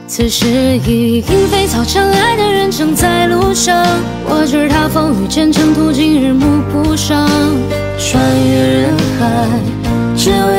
此时已莺飞草长，爱的人正在路上。我知他风雨兼程，途经日暮不赏，穿越人海，只为